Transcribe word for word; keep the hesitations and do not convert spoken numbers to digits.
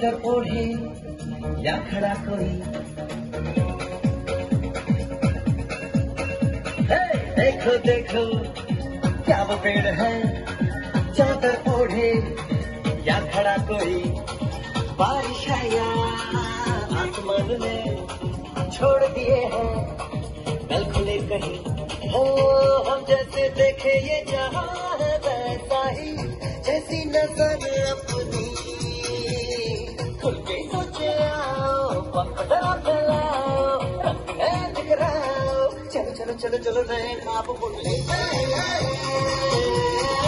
चादर ओढ़े या खड़ा कोई, देखो देखो क्या वो पेड़ है, चादर ओढ़े या खड़ा कोई, बारिश आया आसमान में छोड़ दिए हैं कल खुले कहीं, हो हम जैसे देखे ये जहां है वैसा ही, जैसी नजर अपनी खुल के सोचे आओ, पकड़ा फैलाओ, रंग है टकराओ, चलो चलो चलो चलो नए ख्वाब बुन ले।